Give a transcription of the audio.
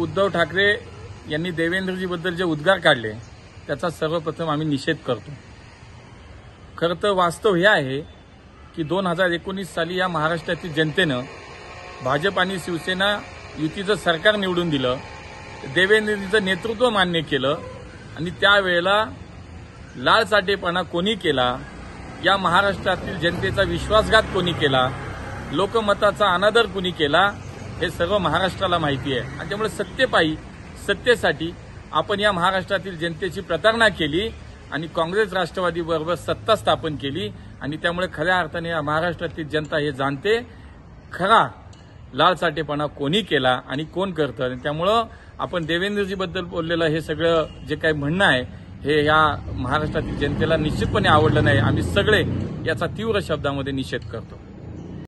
उद्धव ठाकरे यांनी देवेंद्रजीबद्दल जे उद्गार काढले त्याचा सर्वप्रथम आम्ही निषेध करतो। खरं तर वास्तव हे आहे की 2019 साली या महाराष्ट्रातील जनतेनं भाजप आणि शिवसेना युतीचं सरकार निवडून दिलं, देवेंद्रजींचं नेतृत्व मान्य केलं आणि त्यावेळेला लालचाटेपणा कोणी केला, या महाराष्ट्रातील जनतेचा विश्वासघात कोणी केला, लोकमताचा अनादर कोणी केला हे सर्व महाराष्ट्राला माहिती आहे। आणि त्यामुळे सत्तेपायी सत्तेसाठी आपण या महाराष्ट्रातील जनतेची प्रतारणा केली आणि काँग्रेस राष्ट्रवादी बरोबर सत्ता स्थापन केली आणि त्यामुळे खऱ्या अर्थाने या महाराष्ट्रातील जनता हे जाणते खरा लालचाटेपणा कोणी केला आणि कोण करतं। त्यामुळे आपण देवेंद्रजीबद्दल बोललेलं हे सगळं जे काही म्हणणं आहे हे या महाराष्ट्रातील जनतेला निश्चितपणे आवडलं नाही। आम्ही सगळे याचा तीव्र शब्दामध्ये निषेध करतो।